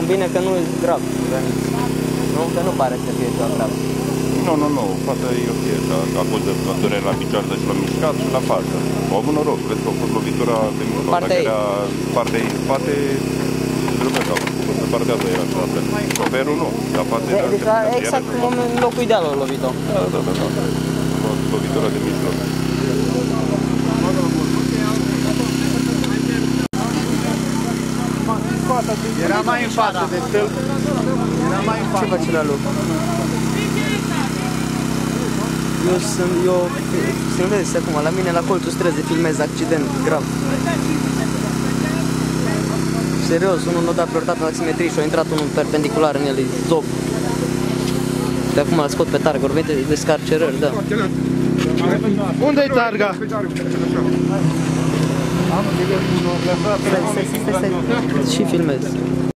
Acum bine că nu e grav, nu? Că nu pare să fie ceva grav. Nu, fata e ok, a fost de durere la picioare, deci l-a mișcat și la față. Au avut noroc, cred că a fost lovitura de mijloc. Dacă era partea în spate, trebuie că a făcut, pe partea asta era așa. Șoferul nu, dar partea era... Deci exact în locul ideal a lovit-o. Da. Lovitura de mijloc. Era mai în față de stâlp. Era mai în față. Ce face la loc? Eu filmez acum, la mine la colțul străzii filmez accident grav. Serios, unul n-a dat prioritate în taximetrie și a intrat unul perpendicular în el, e zob. De acum îl scot pe targă, ori venite de scarcerări, da. Unde-i targa? Stai, și filmez.